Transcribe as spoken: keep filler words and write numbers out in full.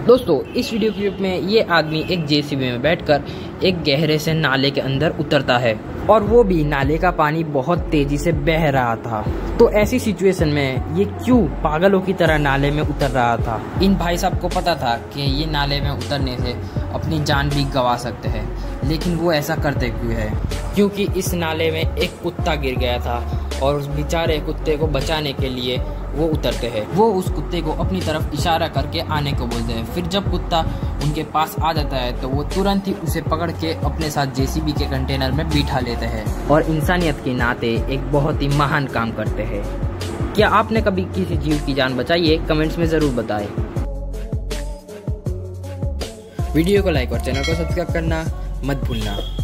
दोस्तों इस video clip में ये आदमी एक जेसीबी में बैठकर एक गहरे से नाले के अंदर उतरता है और वो भी नाले का पानी बहुत तेजी से बह रहा था। तो ऐसी सिचुएशन में ये क्यों पागलों की तरह नाले में उतर रहा था? इन भाई साहब को पता था कि ये नाले में उतरने से अपनी जान भी गंवा सकते हैं, लेकिन वो ऐसा करते क्यों है? क्योंकि इस नाले में एक कुत्ता गिर गया था और उस बेचारे कुत्ते को बचाने के लिए वो उतरते हैं। वो उस कुत्ते को अपनी तरफ इशारा करके आने को बोलते हैं। फिर जब कुत्ता उनके पास आ जाता है तो वो तुरंत ही उसे पकड़ के अपने साथ जेसीबी के कंटेनर में बिठा लेते हैं और इंसानियत के नाते एक बहुत ही महान काम करते हैं। क्या आपने कभी किसी जीव की जान बचाई है? कमेंट्स में जरूर बताएं। वीडियो को लाइक और चैनल को सब्सक्राइब करना मत भूलना।